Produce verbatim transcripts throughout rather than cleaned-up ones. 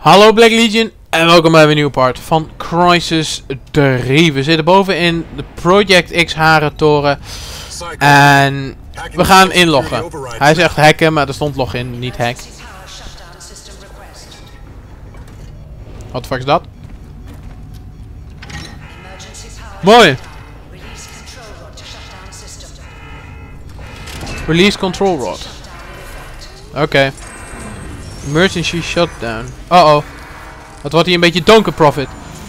Hallo Black Legion en welkom bij een nieuwe part van Crysis drie. We zitten boven in de Project X Harentoren en we gaan inloggen. Hij zegt hacken, maar er stond login, niet hack. Wat de fuck is dat? Mooi! Release control rod. Oké. Okay. Emergency shutdown. Uh oh. Wat wordt hier een beetje donker, Prophet?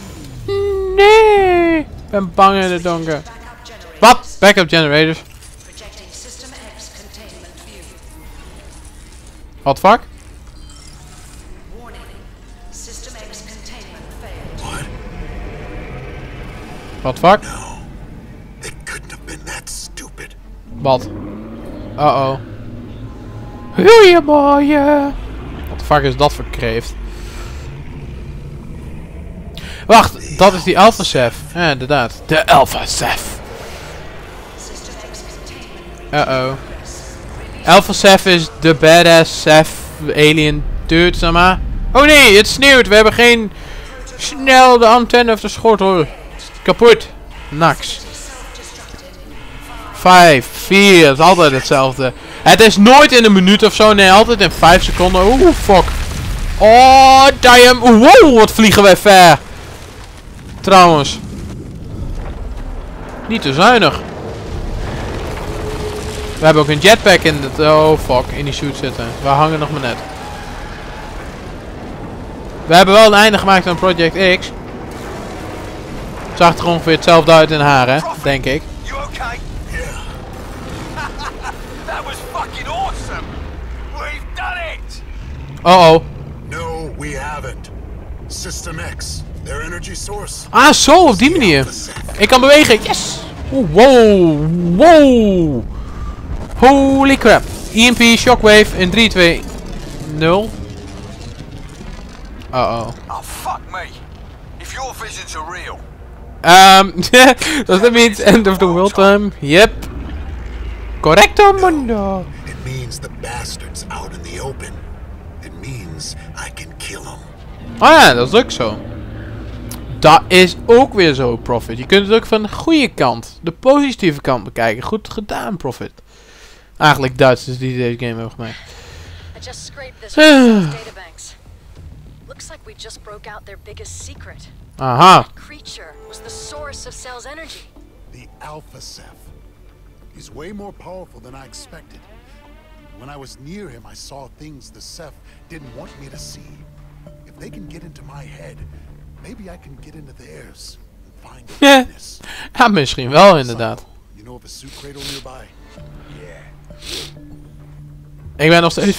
Nee! Ik ben bang in de donker. Wat? Backup generators. Wat fuck? Wat fuck? Wat? Uh oh. Goeiemorgen. Wat de fuck is dat voor kreeft? Wacht, dat is die Alpha Ceph. Ja, inderdaad. De Alpha Ceph. Uh oh. Alpha Ceph is de badass Ceph alien dude, zeg maar. Oh nee, het sneeuwt. We hebben geen... Snel de antenne of de schotel. Kapot. Naks. Vijf, vier, het is altijd hetzelfde. Het is nooit in een minuut of zo, nee, altijd in vijf seconden. Oeh, fuck. Oh, damn. Wow, wat vliegen wij ver. Trouwens. Niet te zuinig. We hebben ook een jetpack in het... Oh, fuck, in die suit zitten. We hangen nog maar net. We hebben wel een einde gemaakt aan Project X. Zag er ongeveer hetzelfde uit in haar, hè? Denk ik. Oh oh. No, we haven't. System X, their energy source. Ah, zo, op die manier. Ik kan bewegen. Yes. Oeh, wow. Wow. Holy crap. E M P shockwave in drie, twee, nul. Uh oh. Oh fuck me. If your visions are real. Um, does that mean end of the world time? Yep. Correcto mundo. It means the bastard's out in the open. It means I can kill him. Ah ja, dat is ook zo. Dat is ook weer zo, Prophet. Je kunt het ook van de goede kant, de positieve kant bekijken. Goed gedaan, Prophet. Eigenlijk Duitsers die deze game hebben gemaakt. I just scraped this databanks. Looks like we just broke out their biggest secret. Aha. That creature was the source of Cell's energy. The Alpha Ceph. He's way more powerful than I expected. When I was near him, I saw things the Ceph didn't want me to see. If they can get into my head, maybe I can get into theirs and find a weakness. Ja, misschien wel inderdaad. You know of a suit cradle nearby? Ik ben nog steeds...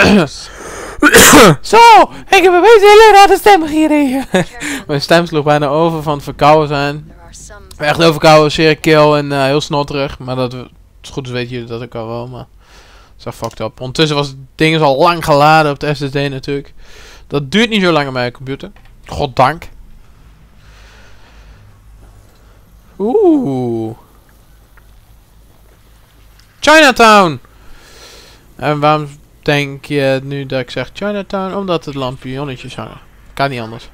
Zo, ik heb een beetje een hele rare stem hier. Mijn stem sloeg bijna over van het verkouden zijn. Echt overkouden, zeer kil en uh, heel snotterig. Maar dat is goed, dus weet jullie dat ik al wel, maar... Zo fucked up. Ondertussen was het ding al lang geladen op de S S D natuurlijk. Dat duurt niet zo lang op mijn computer. Goddank. Oeh. Chinatown! En waarom denk je nu dat ik zeg Chinatown? Omdat het lampionnetjes hangen. Kan niet anders.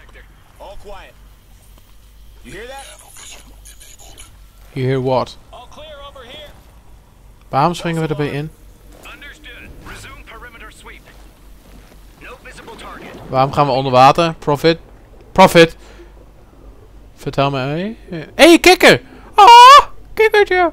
You hear what? Waarom springen we erbij in? Waarom gaan we onder water? Profit. Profit. Vertel me. Hé, hey. Hey, kikker! Ah, kikkertje!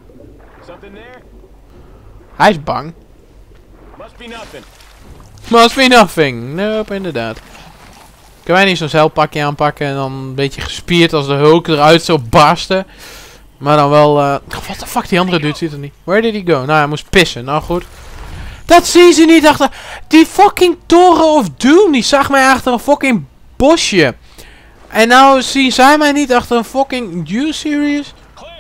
Hij is bang. Must be nothing. Must be nothing. Nope, inderdaad. Kunnen wij niet zo'n zeilpakje aanpakken en dan een beetje gespierd als de Hulk eruit zo barsten? Maar dan wel... Uh, wat de fuck, die andere dude ziet er niet. Where did he go? Nou, hij moest pissen. Nou goed. Dat zien ze niet achter... Die fucking Toren of Doom, die zag mij achter een fucking bosje. En nou zien zij mij niet achter een fucking... You serious?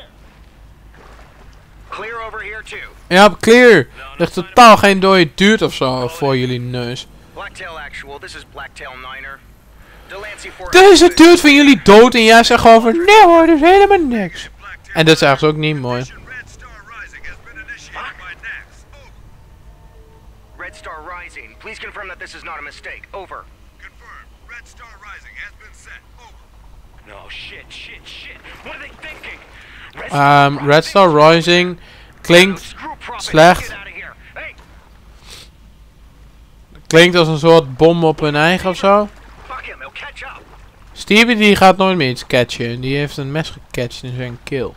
Clear over here too. Ja, clear. Er ligt totaal geen dode dude of zo voor jullie neus. Blacktail actual, this is Blacktail Niner. Deze dude van jullie dood en jij zegt gewoon van... Nee hoor, dat is helemaal niks. En dat is eigenlijk ook niet mooi. Red Star Rising. Please confirm that this is not a mistake. Over. Confirmed. Red Star Rising has been set. Over. No shit, shit, shit. What are they thinking? Red Um, Red Star Rising klinkt slecht. Klinkt als een soort bom op hun eigen of zo. Stevie die gaat nooit meer iets catchen. Die heeft een mes gecatcht in zijn keel.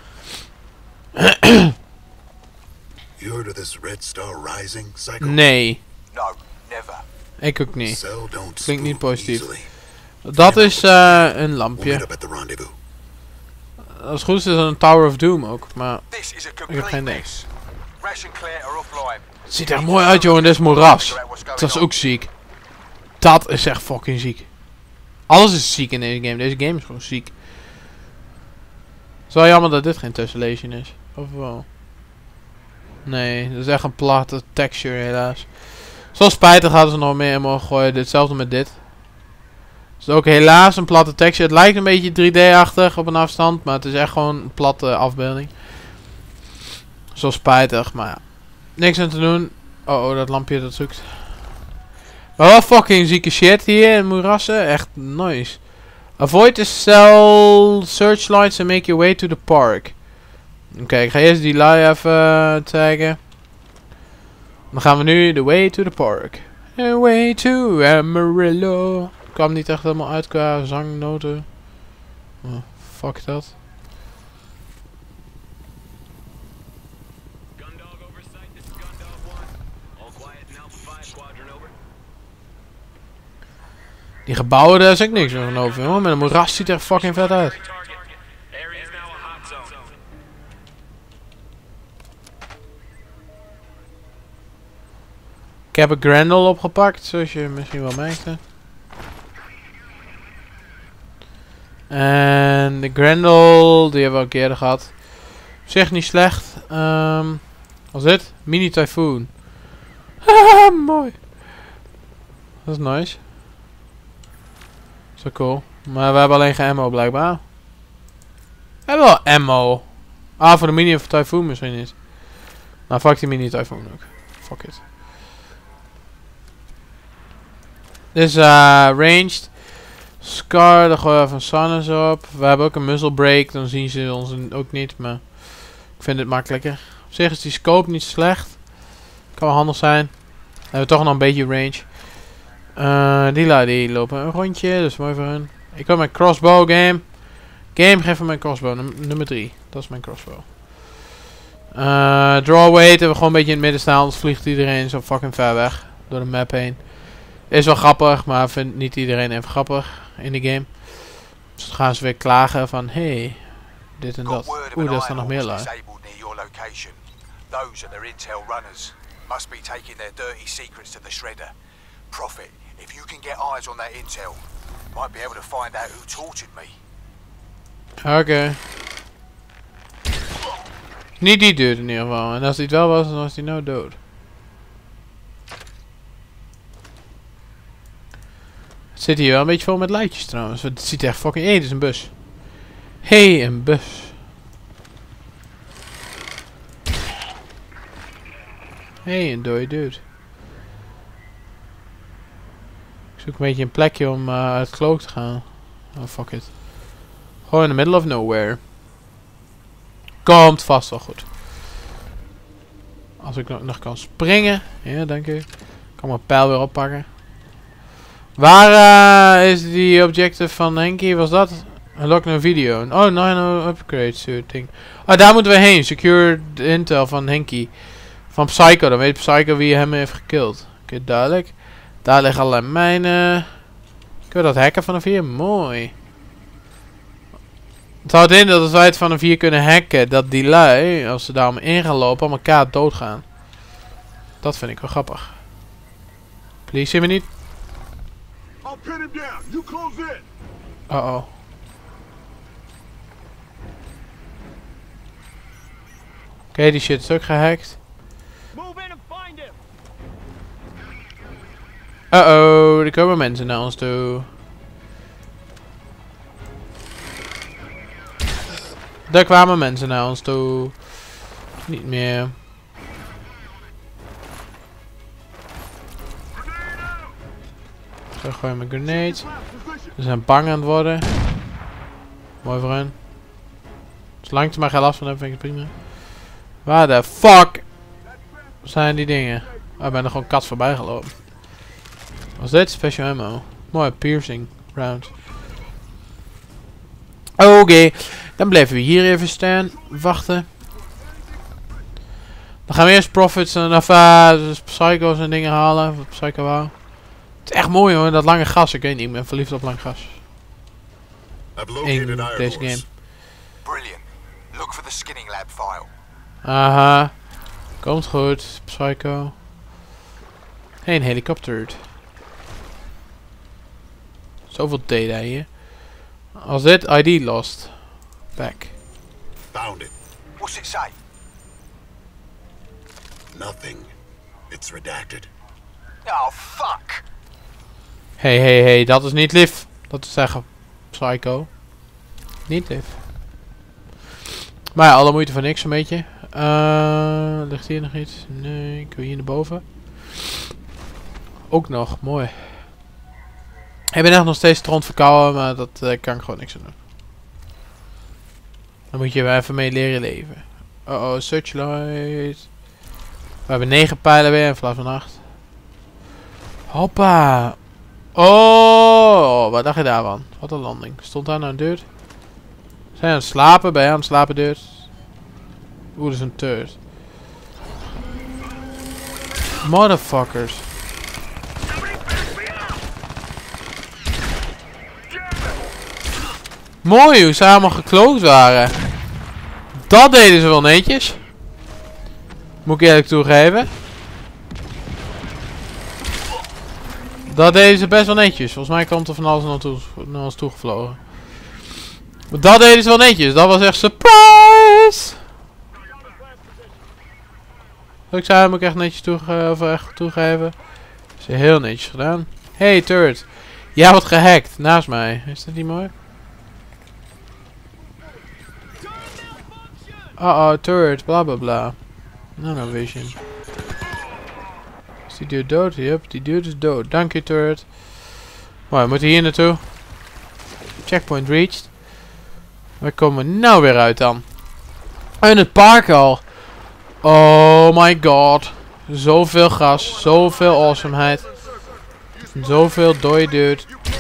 You heard of this Red Star Rising, Psycho? Nee, No, never. ik ook niet. Cell don't Klinkt niet spook positief. easily. Dat is uh, een We'll meet lampje. up at the rendezvous. Als het goed is, is het een Tower of Doom ook. Maar This is a ik heb complete geen idee. mess. Rash and Claire are offline. Het ziet er echt mooi uit, jongen. Dit is moeras. Dat is ook ziek. Dat is echt fucking ziek. Alles is ziek in deze game. Deze game is gewoon ziek. Het is wel jammer dat dit geen Tessellation is. Of wel? Nee, dat is echt een platte texture helaas. Zo spijtig hadden ze nog meer in mogen gooien. Hetzelfde met dit. Het is ook helaas een platte texture. Het lijkt een beetje drie D-achtig op een afstand. Maar het is echt gewoon een platte afbeelding. Zo spijtig, maar ja. Niks aan te doen. Oh, oh, dat lampje dat zoekt. Maar wel fucking zieke shit hier in moerassen. Echt nice. Avoid the cell searchlights and make your way to the park. Oké, okay, ik ga eerst die lui even uh, taggen. Dan gaan we nu the way to the park. The way to Amarillo. Ik kwam niet echt helemaal uit qua zangnoten. Oh, fuck dat. Die gebouwen, daar is ik niks meer van over, jongen. Met een moeras ziet er fucking vet uit. Ik heb een Grendel opgepakt, zoals je misschien wel merkte. En de Grendel, die hebben we al een keer eerder gehad. Op zich niet slecht. Um, wat is dit? Mini Typhoon. Haha, mooi. Dat is nice. Zo cool. Maar we hebben alleen geen ammo blijkbaar. We hebben wel ammo. Ah, voor de mini of Typhoon misschien niet. Nou, fuck die mini Typhoon ook. Fuck it. Dit is uh, ranged. Scar, daar gooien we even een Sanus op. We hebben ook een muzzle break, dan zien ze ons ook niet, maar ik vind het makkelijker. Op zich is die scope niet slecht. Kan wel handig zijn. Dan hebben we toch nog een beetje range. Uh, die lui die lopen een rondje, dus mooi voor hun. Ik wil mijn crossbow game. Game, geef me mijn crossbow, num nummer drie. Dat is mijn crossbow. Uh, draw weight, hebben we gewoon een beetje in het midden staan, anders vliegt iedereen zo fucking ver weg. Door de map heen. Is wel grappig, maar vindt niet iedereen even grappig in de game. Dus dan gaan ze weer klagen van, hey, dit en dat. Oeh, daar staan nog meer lui. Those are their intel runners. Must be taking their dirty secrets to the shredder. Prophet, if you can get eyes on that intel, might be able to find out who tortured me. Oké. Okay. Niet die dude in ieder geval. En als hij het wel was, dan was hij nou dood. Het zit hier wel een beetje vol met lijntjes trouwens. Het ziet er echt fucking... Hé, hey, dit is een bus. Hé, hey, een bus. Hé, hey, een dode dude. Ik zoek een beetje een plekje om uh, uit cloak te gaan. Oh, fuck it. Gewoon in the middle of nowhere. Komt vast wel goed. Als ik nog, nog kan springen. Ja, dank u. Ik kan mijn pijl weer oppakken. Waar uh, is die objective van Henky? Was dat? Unlock no video. Oh, no, no upgrade suit ding. Oh, daar moeten we heen. Secure the intel van Henky. Van Psycho. Dan weet Psycho wie hem heeft gekild. Oké, okay, duidelijk. Daar liggen allerlei mijnen. Kunnen we dat hacken vanaf hier? Mooi. Het houdt in dat als wij het vanaf hier kunnen hacken, dat die lui, als ze daarom in gaan lopen, allemaal kaart doodgaan. Dat vind ik wel grappig. Please, zie me niet. Uh oh. Oké, okay, die shit is ook gehackt. Uh oh, er komen mensen naar ons toe. Er kwamen mensen naar ons toe. Niet meer. Zo gooi je mijn grenades. Ze zijn bang aan het worden. Mooi voor hen. Zolang ik er maar geen last van heb, vind ik het prima. Waar de fuck zijn die dingen? Oh, ik ben er gewoon kat voorbij gelopen. Wat is dit? Special ammo. Mooi, piercing round. Oké, okay. Dan blijven we hier even staan. Wachten. Dan gaan we eerst profits en of uh, psycho's en dingen halen. Wat psycho wou. Het is echt mooi hoor, dat lange gas. Ik weet niet, ik ben verliefd op lang gas. In deze game. Brilliant. Look for the skinning lab file. Aha. Komt goed, psycho. Hey, een helikopter. Zoveel data hier. Als dit I D lost. Back. Found it. What's it say? Nothing. It's redacted. Oh, fuck. Hey, hey, hey, dat is niet lief. Dat is zeggen, psycho. Niet lief. Maar ja, alle moeite voor niks een beetje. Uh, ligt hier nog iets? Nee, ik wil hier naar boven. Ook nog, mooi. Ik ben echt nog steeds stront verkouden, maar dat uh, kan ik gewoon niks aan doen. Dan moet je er even mee leren leven. Oh oh, searchlight. We hebben negen pijlen weer in plaats van acht. Hoppa. Oh, wat dacht je daarvan? Wat een landing. Stond daar nou een deur? Zijn je aan het slapen? Ben je aan het slapen deur? Oeh, dat is een turd. Motherfuckers. Mooi hoe ze allemaal gekloot waren. Dat deden ze wel netjes. Moet ik eerlijk toegeven. Dat deden ze best wel netjes. Volgens mij komt er van alles naar, toe, naar ons toegevlogen. Maar dat deden ze wel netjes. Dat was echt surprise. Wat ik zei, moet ik echt netjes toege of echt toegeven. Is heel netjes gedaan. Hey turret. Jij wordt gehackt. Naast mij. Is dat niet mooi? Uh oh, turret. Bla bla bla. Nanovision. Is die dude dood? Yep, die dude is dood. Dank je turret. Maar we moeten hier naartoe. Checkpoint reached. Waar komen we nou weer uit dan? In het park al. Oh my god. Zoveel gas. Zoveel awesomeheid. Zoveel dode dude.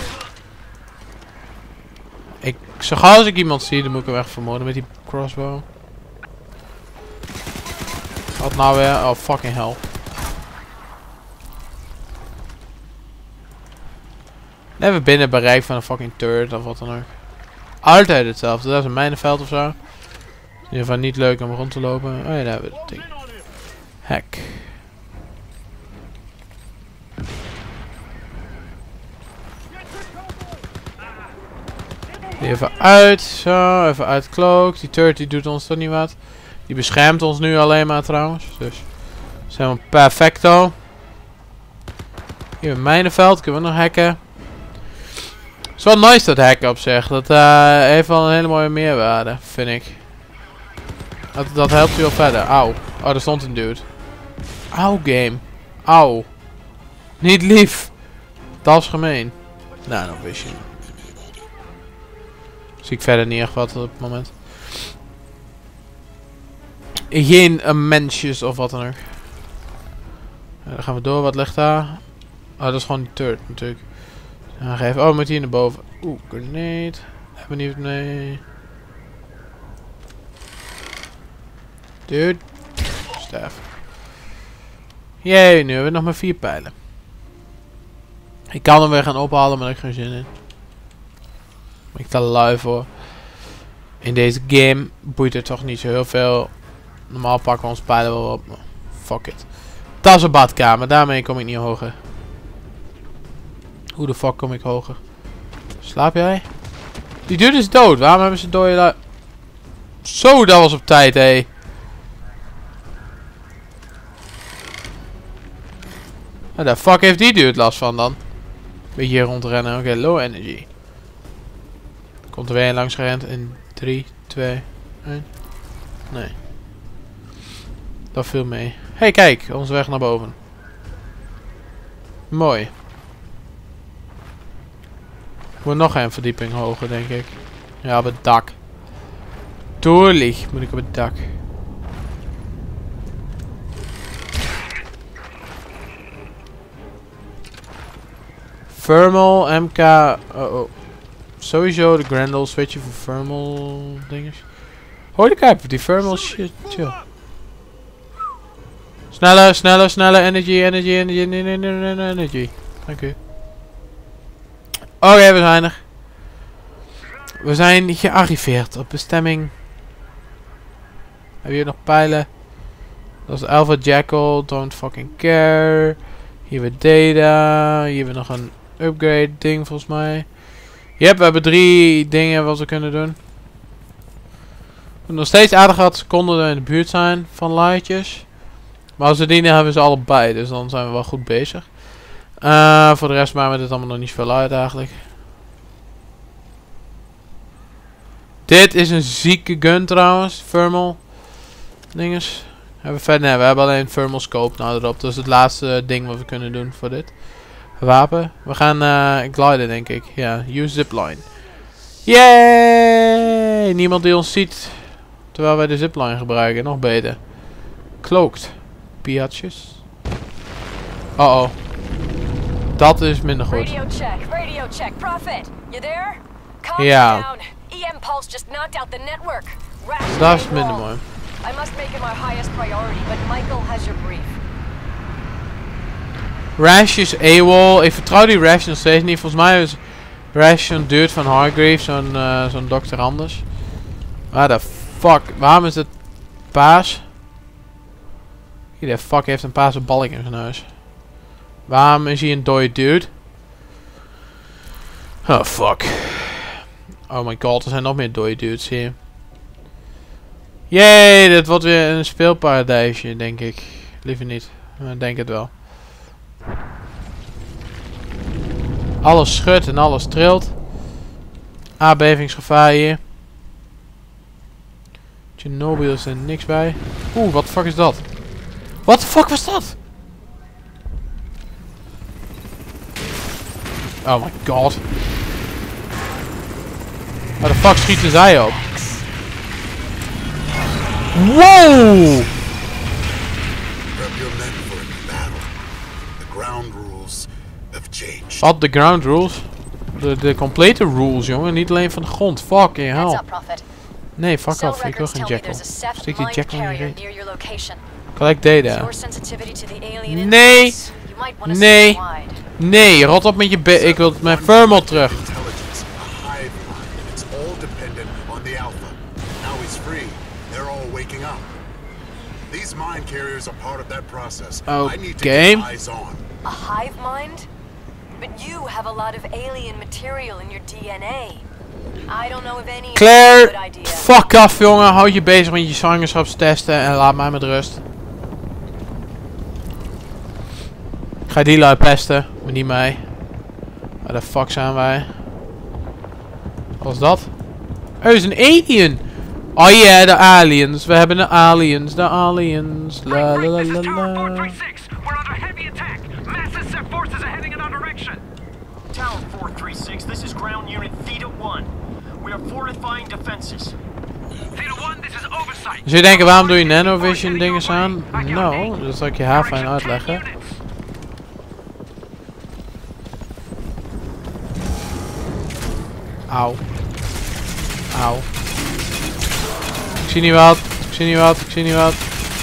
Ik, zo gauw als ik iemand zie, dan moet ik hem echt vermoorden met die crossbow. Wat nou weer? Oh fucking hell. Even binnen bereik van een fucking turret of wat dan ook. Altijd hetzelfde. Dat is een mijnenveld of zo. In ieder geval niet leuk om rond te lopen. Oh ja, daar hebben we het ding. Hack. Even uit. Zo, even uit cloak. Die turret die doet ons toch niet wat. Die beschermt ons nu alleen maar trouwens. Dus zijn we perfecto. Hier een mijnenveld. Kunnen we nog hacken. Het is wel nice dat hacken op zich. Dat uh, heeft wel een hele mooie meerwaarde, vind ik. Dat, dat helpt je wel verder. Auw. Oh, er stond een dude. Auw, game. Auw. Niet lief. Dat is gemeen. Nou, dan wist je. Zie ik verder niet echt wat op het moment. Geen uh, mensjes of wat dan ook. Ja, dan gaan we door. Wat ligt daar? Oh, dat is gewoon die turret natuurlijk. Aangeven. Oh, we moeten hier naar boven. Oeh, grenade. Hebben we niet... Nee. Dude. Staff. Jee, nu hebben we nog maar vier pijlen. Ik kan hem weer gaan ophalen, maar ik heb geen zin in. Ik sta lui voor. In deze game boeit er toch niet zo heel veel. Normaal pakken we ons pijlen wel op. Fuck it. Dat is een badkamer. Daarmee kom ik niet hoger. Hoe de fuck kom ik hoger? Slaap jij? Die dude is dood. Waarom hebben ze dode lui... Zo, dat was op tijd, hé. Waar de fuck heeft die dude last van dan? Beetje hier rondrennen. Oké, okay, low energy. Komt er weer een langs gerend in drie, twee, één. Nee. Dat viel mee. Hey, kijk. Onze weg naar boven. Mooi. Moet nog een verdieping hoger, denk ik. Ja, op het dak. Tuurlijk moet ik op het dak. Thermal, M K... Oh, oh. Sowieso de Grendel switchen voor thermal dinges. Holy crap, die thermal shit, chill. Sneller, sneller, sneller, energy, energy, energy, nee, nee, nee, nee, energy. Dank u. Oké, okay, we zijn er. We zijn gearriveerd op bestemming. Hebben we hier nog pijlen? Dat is Alpha Jackal, don't fucking care. Hier weer data. Hier hebben we nog een upgrade ding volgens mij. Yep, we hebben drie dingen wat we kunnen doen. We hebben nog steeds aardig wat seconden in de buurt zijn van lightjes. Maar als we die hebben we ze allebei, dus dan zijn we wel goed bezig. Uh, voor de rest maken we dit allemaal nog niet zoveel uit eigenlijk. Dit is een zieke gun trouwens, thermal dinges. Hebben we verder, nee, we hebben alleen thermal scope nou erop. Dat is het laatste ding wat we kunnen doen voor dit wapen. We gaan uh, gliden denk ik. Ja, use zipline. Yay! Niemand die ons ziet terwijl wij de zipline gebruiken. Nog beter. Cloaked. Piatjes. Uh oh. Dat is minder goed. Radio check, radio check. Prophet, you there? Calm Ja. down. E M Pulse just knocked out the network. Rash Dat is AWOL. minder mooi. I must make it my highest priority, but Michael has your brief. Rash is AWOL. Ik vertrouw die Rash nog steeds niet. Volgens mij is Rash zo'n dude van Hargrave, zo'n uh, zo'n dokter anders. Waar de fuck? Waarom is het paas? Wie de fuck heeft een paarse balk in zijn huis? Waarom is hij een dode dude? Oh fuck. Oh my god, er zijn nog meer dode dudes hier. Yay, dit wordt weer een speelparadijsje, denk ik. Liever niet, maar ik denk het wel. Alles schudt en alles trilt. Aardbevingsgevaar hier. Chernobyl is er niks bij. Oeh, wat de fuck is dat? Wat de fuck was dat? Oh my god. Waar de fuck schieten zij op? Wow! Prep your men for a battle. The ground rules have changed. Wat, de ground rules? De, de complete rules, jongen. Niet alleen van de grond. Fucking Heads hell. up, Prophet. Nee, fuck Cell off. Ik wil records geen tell me jackal. there's a Ceph Stik die mind jackal in je carrier reet. near your location. Collect With data. your sensitivity to the alien Nee. influence, you might wanna Nee. stay wide. Nee, rot op met je be- Ik wil mijn thermal terug. Intelligence, a hive mind, and it's all dependent on the alpha. Now he's free. They're all waking up. These mind carriers are part of that process. I need to Okay. get eyes on. A hive mind? But you have a lot of alien material in your D N A. I don't know if any Claire, is a good idea. fuck af jongen. Houd je bezig met je zwangerschapstesten en laat mij met rust. Ik ga die lui pesten, maar niet mij. Waar de fuck zijn wij? Wat was dat? Oh, is een alien! Oh ja, yeah, de aliens. We hebben de aliens, de aliens. La la la This la is Tower four la. three six. We're under heavy attack. Massive Ceph forces are heading in our direction. Tower four three six, this is ground unit Theta one. We are fortifying defenses. Theta one, this is oversight. Dus je denkt, waarom doe je nanovision dingen aan? Nou, dat zal ik je haar fijn uitleggen. Auw. Auw. Ik zie niet wat. Ik zie niet wat. Ik zie niet wat.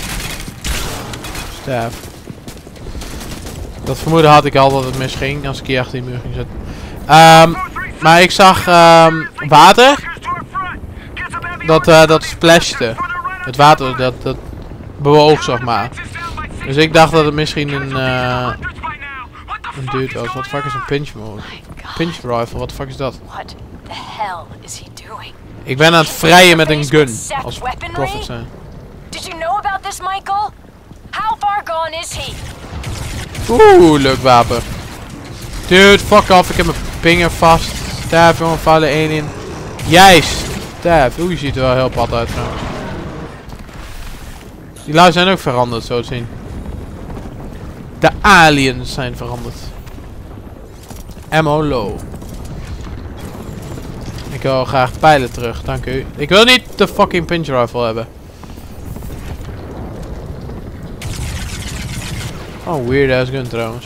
Sterf. Dat vermoeden had ik al dat het misging als ik hier achter die muur ging zitten. Um, maar ik zag um, water. Dat, uh, dat splashte. Het water dat, dat bewoog, zeg maar. Dus ik dacht dat het misschien een, uh, een dude was. Wat de fuck is een pinch mode? Pinch rifle, wat de fuck is dat? What the hell is he doing? Ik ben aan het vrijen met een gun. Als Prophet zijn. Did you know about this, Michael? How far gone is he? Oeh, leuk wapen. Dude, fuck off. Ik heb mijn pinger vast. Sterf, jongen, vuile alien. Jij sterf. Oeh, je ziet er wel heel pad uit trouwens. Die lui zijn ook veranderd, zo te zien. De aliens zijn veranderd. Ammo low. Ik wil graag pijlen terug, dank u. Ik wil niet de fucking pinch rifle hebben. Oh, weird ass gun trouwens.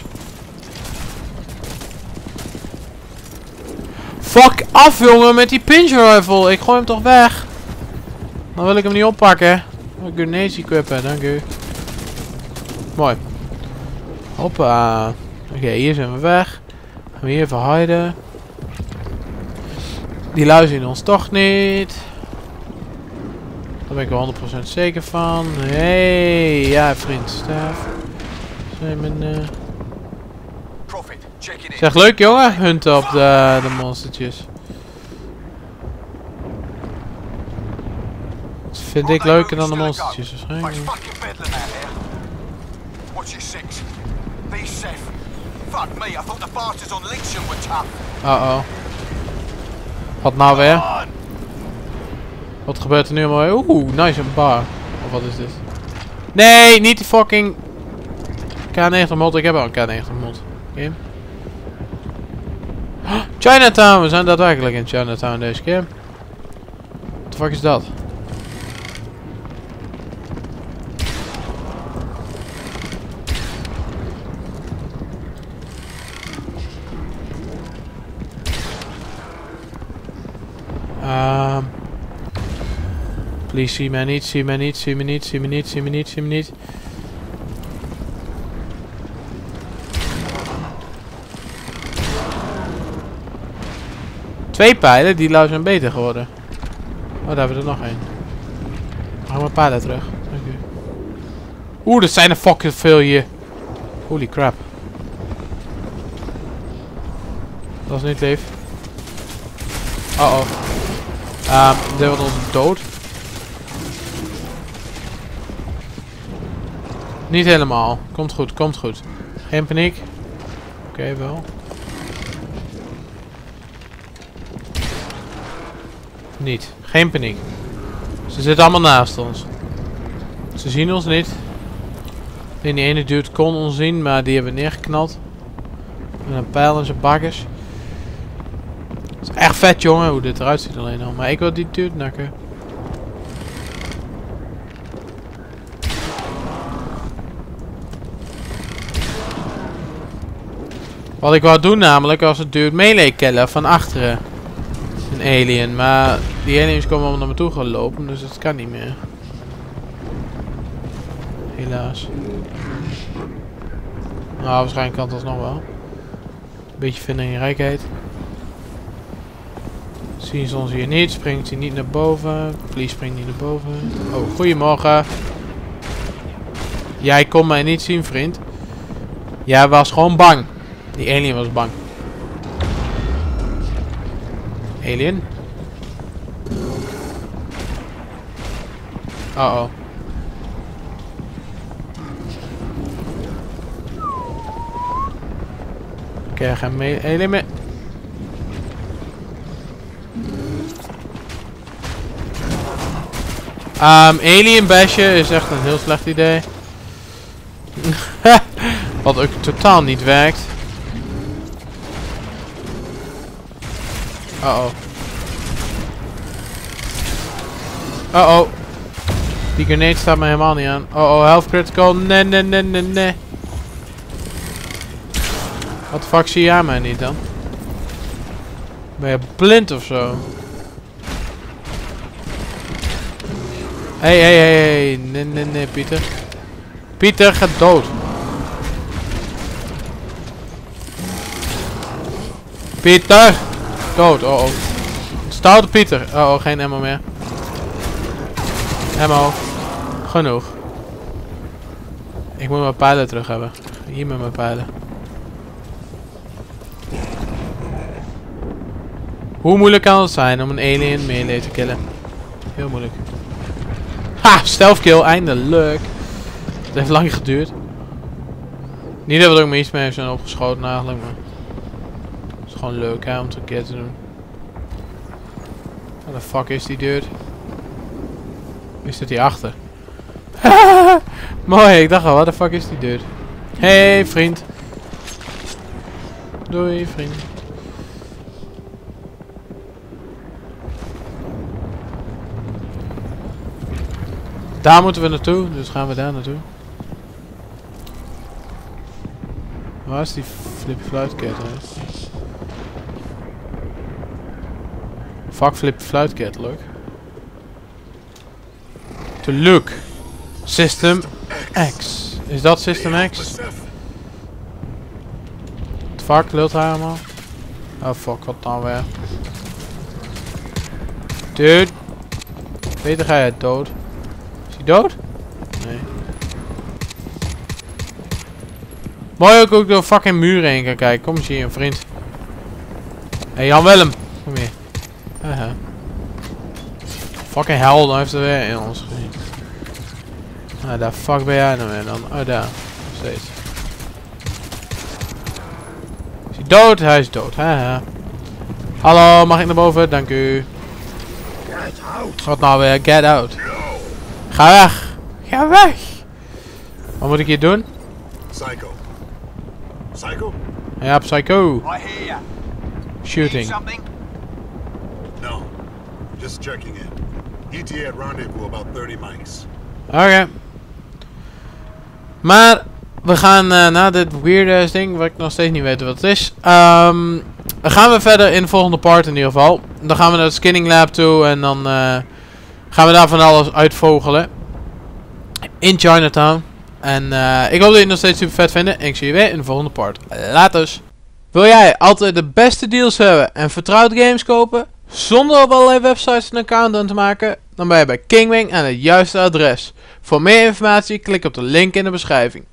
Fuck af jongen met die pinch rifle. Ik gooi hem toch weg. Dan wil ik hem niet oppakken. Oh, grenades equippen, dank u. Mooi. Hoppa. Oké, okay, hier zijn we weg. Gaan we hier even hiden. Die lui zien ons toch niet. Daar ben ik er honderd procent zeker van. Hey, ja vriend, Stef. Zijn mijn... Uh... Zeg leuk jongen, hunten op de, de monstertjes. Dat vind ik leuker dan de monstertjes waarschijnlijk. Uh oh. Wat nou weer? Wat gebeurt er nu allemaal? Oeh, nice, een bar. Of wat is dit? Nee, niet die fucking K negentig mod. Ik heb al een K negentig mod. Game. Chinatown, we zijn daadwerkelijk in Chinatown deze keer. What the fuck is dat? Um, please, zie mij niet, zie mij niet, zie me niet, zie me niet, zie me niet, zie me niet. Twee pijlen, die lui zijn beter geworden. Oh, daar hebben we er nog één. Gaan we pijlen terug. Okay. Oeh, er zijn er fucking veel hier. Holy crap. Dat is niet lief. Oh oh. Um, dit wordt ons dood. Niet helemaal. Komt goed, komt goed. Geen paniek. Oké, okay, wel. Niet. Geen paniek. Ze zitten allemaal naast ons. Ze zien ons niet. Nee, die ene dude kon ons zien, maar die hebben we neergeknald. Met een pijl in zijn bakkers. Het is echt vet, jongen, hoe dit eruit ziet alleen al. Maar ik wil die dude nakken. Wat ik wou doen namelijk, was het dude melee killen van achteren. Een alien, maar die aliens komen allemaal naar me toe gelopen, dus dat kan niet meer. Helaas. Nou, waarschijnlijk kan dat nog wel. Beetje vindingrijkheid. Zien ze ons hier niet, springt hij niet naar boven. Please springt niet naar boven. Oh, goedemorgen. Jij kon mij niet zien, vriend. Jij was gewoon bang. Die alien was bang. Alien? Uh oh. Oké, okay, gaan mee. Alien mee. Um, alien bashen is echt een heel slecht idee. Wat ook totaal niet werkt. Uh oh. Uh oh. Die grenade staat me helemaal niet aan. Uh oh, health critical. Nee, nee, nee, nee, nee. Wat de fuck zie jij mij niet dan? Ben je blind of zo? Hey, hey, hey, hey. Nee, nee, nee, Pieter. Pieter gaat dood. Pieter! Dood, oh oh. Stoute Pieter. Oh oh, geen ammo meer. Ammo. Genoeg. Ik moet mijn pijlen terug hebben. Hier met mijn pijlen. Hoe moeilijk kan het zijn om een alien melee te killen? Heel moeilijk. Ha! Stealth kill, eindelijk. Het heeft lang geduurd. Niet dat we er ook maar iets mee zijn opgeschoten eigenlijk, maar... Het is gewoon leuk hè, om het een keer te doen. Wat de fuck is die dude? Wie zit hier achter? Mooi, ik dacht al, wat de fuck is die dude? Hey vriend. Doei vriend. Daar moeten we naartoe, dus gaan we daar naartoe. Waar is die Flippy Fluitcat? Fuck Flippy Fluitcat, look. To look. System X. Is dat System X? Wat fuck lult hij allemaal? Oh fuck, wat dan weer? Dude. Beter ga je dood. Is hij dood? Nee. Mooi ook, ook door fucking muren heen kan kijken. Kom eens hier, vriend. Hé, hey, Jan Willem. Kom hier. Haha. Fucking hell, dan heeft er weer in ons gezien. Nou, daar fuck ben jij nou weer dan? Oh, daar. Nog steeds. Is hij dood? Hij is dood. Haha. Hallo, mag ik naar boven? Dank u. Wat nou weer? Get out. Ga weg. Ga weg. Wat moet ik hier doen? Psycho. Psycho? Ja, Psycho. I hear ya. Shooting. Something? No. Just checking in. E T A at rendezvous about thirty mics. Oké. Okay. Maar we gaan uh, na dit weird ding, wat ik nog steeds niet weet wat het is. Um, dan gaan we verder in de volgende part in ieder geval. Dan gaan we naar het skinning lab toe en dan uh, gaan we daar van alles uitvogelen. In Chinatown. En uh, ik hoop dat jullie het nog steeds super vet vinden. En ik zie je weer in de volgende part. Laters. Wil jij altijd de beste deals hebben en vertrouwd games kopen? Zonder op allerlei websites een account aan te maken? Dan ben je bij Kingwing aan het juiste adres. Voor meer informatie klik op de link in de beschrijving.